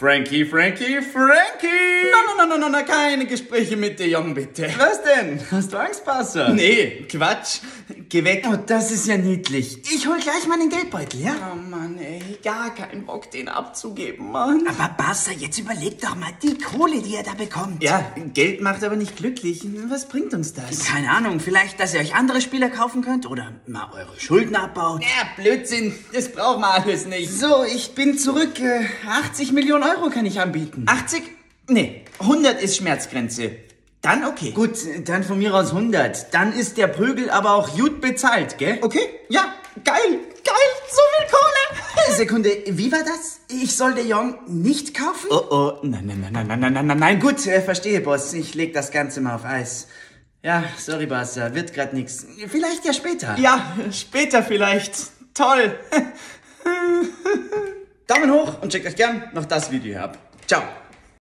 Frankie! No, keine Gespräche mit De Jong, bitte. Was denn? Hast du Angst, Passer? Nee, Quatsch. Geh weg. Oh, das ist ja niedlich. Ich hol gleich mal den Geldbeutel, ja? Oh Mann, ey, gar keinen Bock, den abzugeben, Mann. Aber Passer, jetzt überleg doch mal, die Kohle, die er da bekommt. Ja, Geld macht aber nicht glücklich. Was bringt uns das? Keine Ahnung, vielleicht, dass ihr euch andere Spieler kaufen könnt oder mal eure Schulden abbaut. Ja, Blödsinn, das braucht man alles nicht. So, ich bin zurück. 80 Millionen Euro kann ich anbieten. 80? Nee, 100 ist Schmerzgrenze. Dann okay. Gut, dann von mir aus 100. Dann ist der Prügel aber auch gut bezahlt, gell? Okay, ja, geil, so viel Kohle. Sekunde, wie war das? Ich soll De Jong nicht kaufen? Oh, nein, Gut, verstehe, Boss. Ich leg das Ganze mal auf Eis. Ja, sorry, Barca, wird grad nix. Vielleicht ja später. Ja, später vielleicht. Toll. Daumen hoch und checkt euch gern noch das Video ab. Ciao.